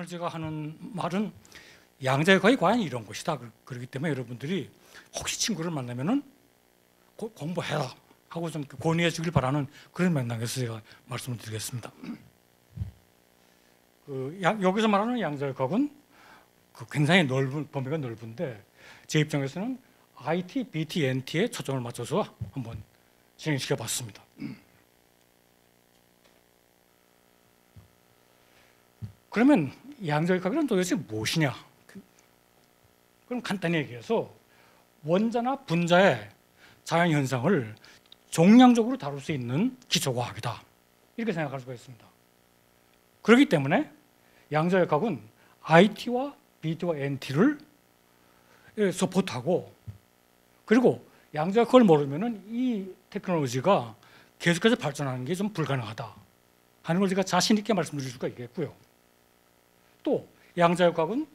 테크놀로지가 하는 말은 양자역학이 과연 이런 것이다. 그렇기 때문에 여러분들이 혹시 친구를 만나면은 공부해라 하고 좀 권유해 주길 바라는 그런 맥락에서 제가 말씀을 드리겠습니다. 여기서 말하는 양자역학은 굉장히 넓은 범위가 넓은데 제 입장에서는 IT, BT, NT에 초점을 맞춰서 한번 진행시켜 봤습니다. 그러면 양자역학은 도대체 무엇이냐? 그럼 간단히 얘기해서 원자나 분자의 자연현상을 종량적으로 다룰 수 있는 기초과학이다. 이렇게 생각할 수가 있습니다. 그렇기 때문에 양자역학은 IT와 BT와 NT를 서포트하고 그리고 양자역학을 모르면 이 테크놀로지가 계속해서 발전하는 게 좀 불가능하다 하는 걸 제가 자신 있게 말씀드릴 수가 있겠고요. 또 양자역학은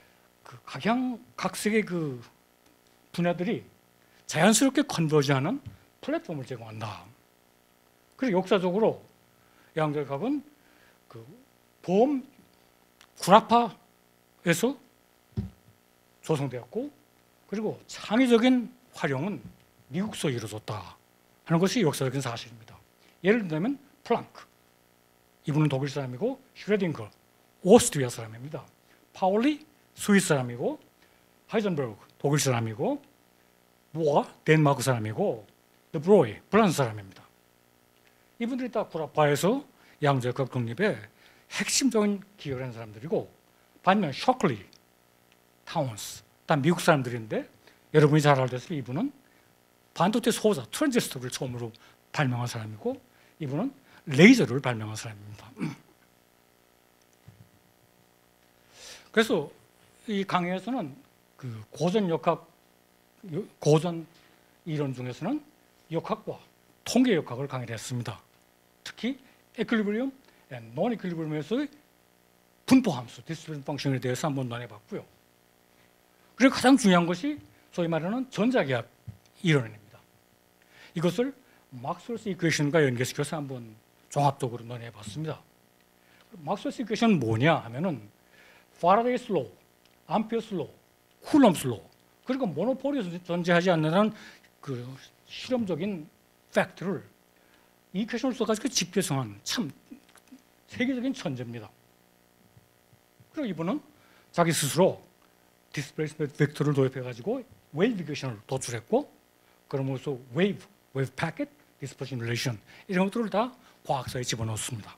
각양각색의 분야들이 자연스럽게 컨버지하는 플랫폼을 제공한다. 그리고 역사적으로 양자역학은 보험 구라파에서 조성되었고 그리고 창의적인 활용은 미국서 이루어졌다 하는 것이 역사적인 사실입니다. 예를 들면 플랑크, 이분은 독일 사람이고 슈레딩거, 오스트리아 사람입니다. 파울리, 스위스 사람이고 하이젠버그, 독일 사람이고 보아, 덴마크 사람이고 드브로이, 프랑스 사람입니다. 이분들이 다 구라파에서 양자역학 독립에 핵심적인 기여를 한 사람들이고 반면 쇼클리, 타운스, 다 미국 사람들인데 여러분이 잘 알다시피 이분은 반도체 소자, 트랜지스터를 처음으로 발명한 사람이고 이분은 레이저를 발명한 사람입니다. 그래서 이 강의에서는 고전 역학, 고전 이론 중에서는 역학과 통계 역학을 강의를 했습니다. 특히 equilibrium, non-equilibrium에서의 분포 함수, distribution function에 대해서 한번 논해봤고요. 그리고 가장 중요한 것이 소위 말하는 전자기압 이론입니다. 이것을 막스웰스 이퀘이션과 연결시켜서 한번 종합적으로 논해봤습니다. 막스웰스 이퀘이션은 뭐냐 하면은 파라데이스 로, 암페어스 로, 쿨럼스 로 그리고 모노폴이 존재하지 않는 실험적인 팩트를 이퀘이션을 써가지고 집계성한 참 세계적인 천재입니다. 그리고 이분은 자기 스스로 디스플레이스먼트 벡터를 도입해가지고 웨이브 이퀘이션을 도출했고 그러면서 웨이브 패킷, 디스퍼션 릴레이션 이런 것들을 다 과학사에 집어넣었습니다.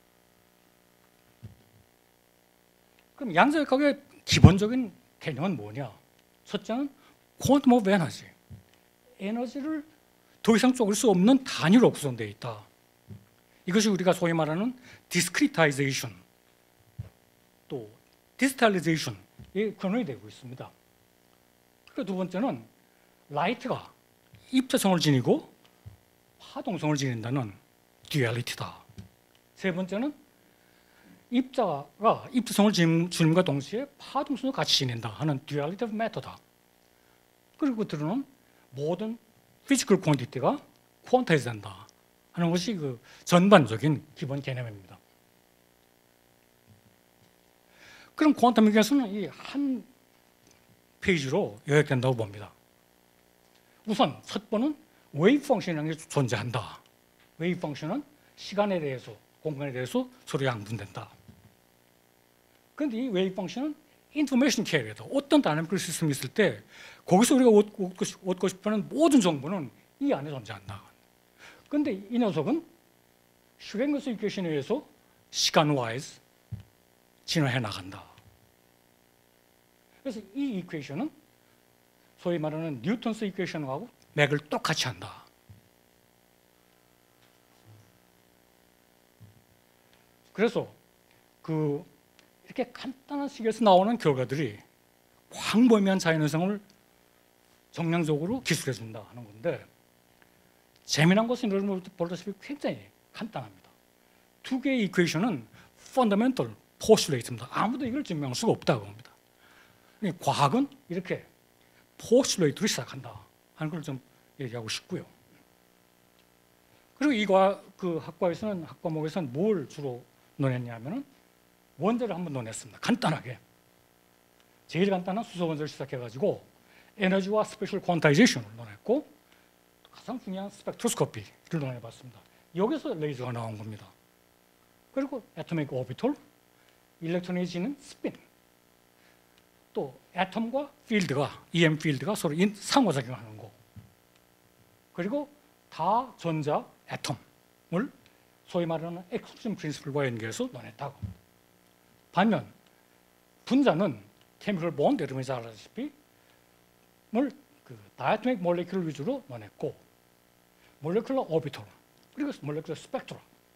그럼 양자역학의 기본적인 개념은 뭐냐? 첫째는 퀀텀 오브 에너지. 에너지를 더 이상 쪼갤 수 없는 단위로 구성되어 있다. 이것이 우리가 소위 말하는 디스크리타이제이션 또 디지털리제이션의 근원이 되고 있습니다. 그리고 두 번째는 라이트가 입자성을 지니고 파동성을 지닌다는 듀얼리티다. 세 번째는 입자가 입자성을 지님과 동시에 파동성을 같이 지닌다 하는 듀얼리티 오브 매터다. 그리고 들어는 모든 피지컬 퀀티티가 퀀타이즈 된다 하는 것이 전반적인 기본 개념입니다. 그럼 퀀텀 미학에서는 이 한 페이지로 요약된다고 봅니다. 우선 첫 번은 웨이브 펑션이라는 게 존재한다. 웨이브 펑션은 시간에 대해서, 공간에 대해서 서로 양분된다. 그런데 이 웨이브 펑션은 인포메이션 캐리어다. 어떤 다이내믹 시스템이 있을 때 거기서 우리가 얻고 싶어하는 모든 정보는 이 안에 존재한다. 그런데 이 녀석은 슈랭거스 이퀘이션에 의해서 시간-와이즈 진화해 나간다. 그래서 이 이퀘이션은 소위 말하는 뉴턴스 이퀘이션하고 맥을 똑같이 한다. 그래서 이렇게 간단한 식에서 나오는 결과들이 광범위한 자연현상을 정량적으로 기술해 준다 하는 건데 재미난 것은 여러분 보다시피 굉장히 간단합니다. 두 개의 이퀘이션은 fundamental postulate입니다. 아무도 이걸 증명할 수가 없다고 합니다. 과학은 이렇게 postulate로 시작한다 하는 걸 좀 얘기하고 싶고요. 그리고 이 학과에서는 학과목에서는 뭘 주로 논했냐면은 원자를 한번 논했습니다. 간단하게. 제일 간단한 수소 원자를 시작해가지고 에너지와 스페셜 퀀타이제이션을 논했고 가장 중요한 스펙트로스코피를 논해봤습니다. 여기서 레이저가 나온 겁니다. 그리고 애토믹 오비털, 일렉트론이 지닌 스핀, 또 애톰과 필드가 EM 필드가 서로 상호작용하는 거, 그리고 다 전자 애톰을 소위 말하는 엑스클루전 프린시플과 연계해서 논했다고. 반면 분자는 케미컬 본드, 여러분이 잘 아시다시피 다이애토믹 몰레큘 위주로 논했고, 몰레큘러 오비털, 그리고 몰레큘러 스펙트라,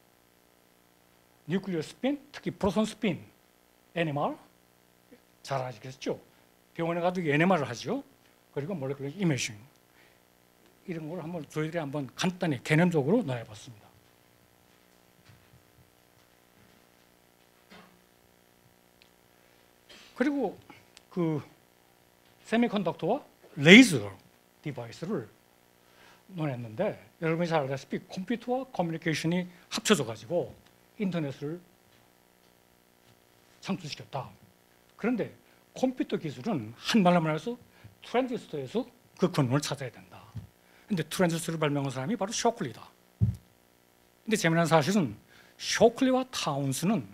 뉴클리어 스핀, 특히 프로톤 스핀, NMR 잘 아시겠죠? 병원에 가도 NMR을 하죠. 그리고 몰레큘러 이미징, 이런 걸 한번 저희들이 한번 간단히 개념적으로 논해봤습니다. 그리고 그 세미컨덕터와 레이저 디바이스를 논했는데, 여러분이 잘 알다시피 컴퓨터와 커뮤니케이션이 합쳐져 가지고 인터넷을 창출시켰다. 그런데 컴퓨터 기술은 한말로 말해서 트랜지스터에서 그 근원을 찾아야 된다. 근데 트랜지스터를 발명한 사람이 바로 쇼클리다. 근데 재미난 사실은 쇼클리와 타운스는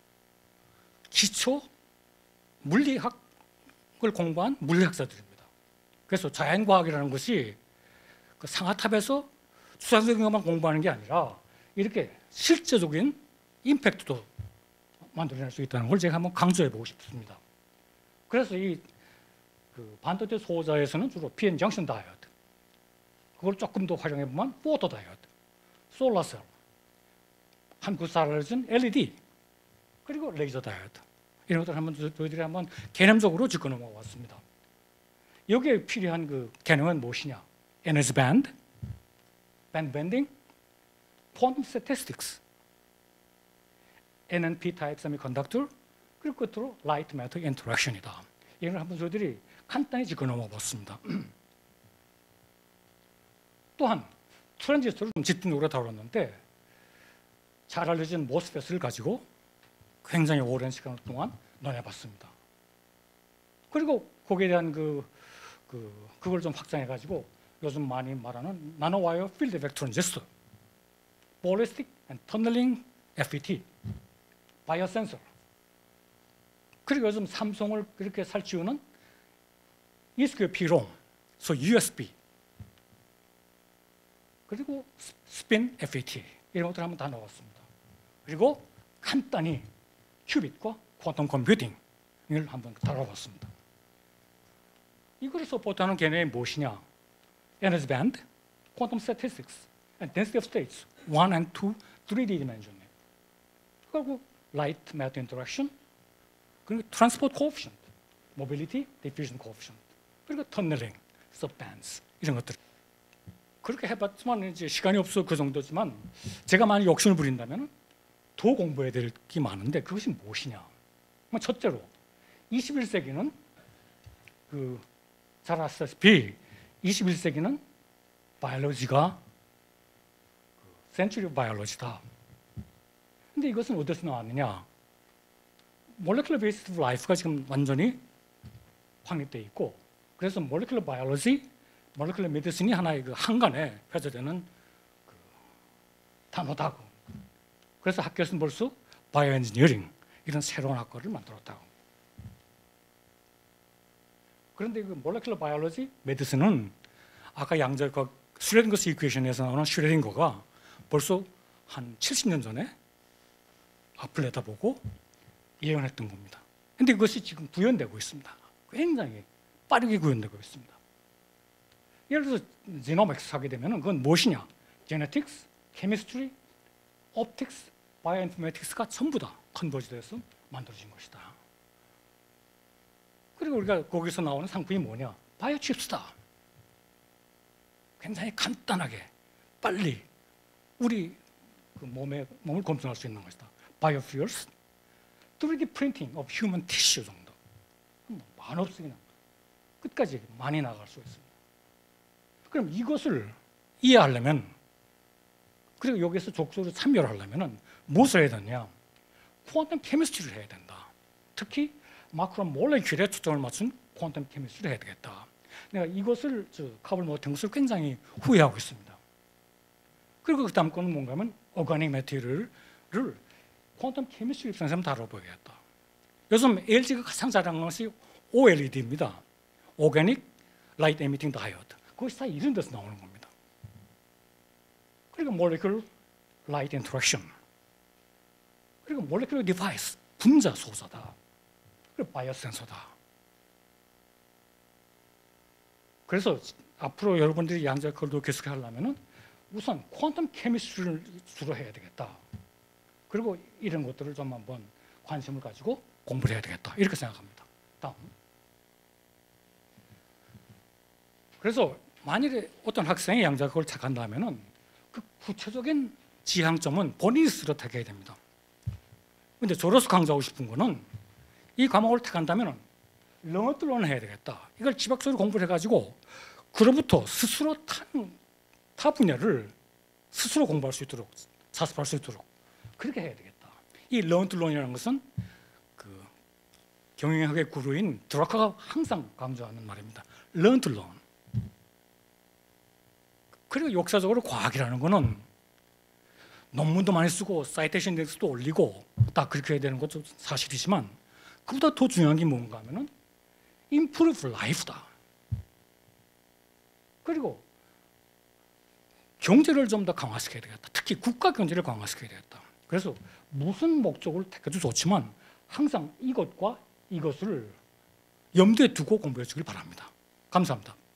기초 물리학을 공부한 물리학자들입니다. 그래서 자연과학이라는 것이 그 상아탑에서 수상적인 것만 공부하는 게 아니라 이렇게 실제적인 임팩트도 만들어낼 수 있다는 걸 제가 한번 강조해 보고 싶습니다. 그래서 이 반도체 소자에서는 주로 PN 정션 다이오드, 그걸 조금 더 활용해 보면 포토 다이오드, 솔라셀, 한국사라진 LED, 그리고 레이저 다이오드, 이런 것들 한번 저희들이 한번 개념적으로 짚고 넘어가 왔습니다. 여기에 필요한 그 개념은 무엇이냐? 에너지 밴드, 밴드 밴딩, 퀀텀 스태티스틱스, NNP 타입 세미컨덕터, 그리고 끝으로 라이트 매터 인터랙션이다. 이걸 한번 저희들이 간단히 짚고 넘어가 봤습니다. 또한 트랜지스터를 좀 집중적으로 다뤘는데, 잘 알려진 모스펫을 가지고 굉장히 오랜 시간 동안 논해봤습니다. 그리고 거기에 대한 그걸 좀 확장해가지고 요즘 많이 말하는 나노와이어 필드 에펙트 트랜지스터, 볼리스틱 앤 터널링 FET, 바이오 센서, 그리고 요즘 삼성을 그렇게 살찌우는 이스퀘어 P롬, USB, 그리고 스핀 FET, 이런 것들 한번 다 나왔습니다. 그리고 간단히 큐빗과 퀀텀 컴퓨팅을 한번 다뤄봤습니다. 이걸 서포트하는 개념이 무엇이냐? 에너지 밴드, 퀀텀 스태티스틱스, density of states, 1 and 2, 3D dimension, 그리고 light matter interaction, 그리고 transport coefficient, mobility, diffusion coefficient, 그리고 tunneling, subbands, 이런 것들. 그렇게 해봤지만 이제 시간이 없어 그 정도지만, 제가 만약 욕심을 부린다면 더 공부해야 될 게 많은데, 그것이 무엇이냐? 첫째로 21세기는 잘 아시다시피 21세기는 바이올로지가 센츄리 바이올로지다. 근데 이것은 어디서 나왔느냐? 몰레큘러 베이스드 라이프가 지금 완전히 확립되어 있고, 그래서 몰레큘러 바이올로지, 몰레큘러 메디슨이 하나의 그 한간에 회자되는 단어다고. 그래서 학교에서는 벌써 바이오 엔지니어링, 이런 새로운 학과를 만들었다고. 그런데 그 몰레큘러 바이올로지, 메디슨은 아까 양자 슈레딩거스 이퀘이션에서 나오는 슈레딩거가 벌써 한 70년 전에 앞을 내다보고 예언했던 겁니다. 그런데 그것이 지금 구현되고 있습니다. 굉장히 빠르게 구현되고 있습니다. 예를 들어서 제노믹스 하게 되면 그건 무엇이냐? 제네틱스, 케미스트리, 옵틱스, 바이오인포메틱스가 전부 다 컨버지돼서 만들어진 것이다. 그리고 우리가 거기서 나오는 상품이 뭐냐? 바이오칩스다. 굉장히 간단하게 빨리 우리 그 몸을 검증할 수 있는 것이다. 바이오퓨얼스, 3D 프린팅 of human tissue 정도. 한없이 그냥 끝까지 많이 나갈 수 있습니다. 그럼 이것을 이해하려면, 그리고 여기서 적극적으로 참여를 하려면 무엇을 해야 되냐? 퀀텀 케미스트리를 해야 된다. 특히 마크로 몰레큘에 초점을 맞춘 퀀텀 케미스트리를 해야 되겠다. 내가 이것을 캅을 못한 것을 굉장히 후회하고 있습니다. 그리고 그 다음 거는 뭔가 하면 오가닉 매티리얼을 퀀텀 케미스트리 입장에서 한번 다뤄보겠다. 요즘 LG가 가장 잘하는 것이 OLED입니다. 오가닉 라이트 에미팅 다이오드. 그것이 다 이런 데서 나오는 겁니다. 그리고 몰레큘 라이트 인터랙션, 그리고 몰레큘 디바이스, 분자 소자다. 그리고 바이오 센서다. 그래서 앞으로 여러분들이 양자 걸도 계속하려면은 우선 퀀텀 케미스트리를 주로 해야 되겠다. 그리고 이런 것들을 좀 한번 관심을 가지고 공부를 해야 되겠다. 이렇게 생각합니다. 다음. 그래서 만일에 어떤 학생이 양자극을 택한다면은 그 구체적인 지향점은 본인이 스스로 택해야 됩니다. 근데 저로서 강조하고 싶은 거는 이 과목을 택한다면은 런어들론 해야 되겠다. 이걸 집약적으로 공부를 해가지고 그로부터 스스로 타 분야를 스스로 공부할 수 있도록, 자습할 수 있도록 그렇게 해야 되겠다. 이 런어들론이라는 것은 그 경영학의 구루인 드라커가 항상 강조하는 말입니다. 런어들론. 그리고 역사적으로 과학이라는 거는 논문도 많이 쓰고 사이테이션 인덱스도 올리고 다 그렇게 해야 되는 것도 사실이지만 그보다 더 중요한 게 뭔가 하면은 improve life다. 그리고 경제를 좀 더 강화시켜야 되겠다. 특히 국가 경제를 강화시켜야 되겠다. 그래서 무슨 목적을 택해도 좋지만 항상 이것과 이것을 염두에 두고 공부해 주길 바랍니다. 감사합니다.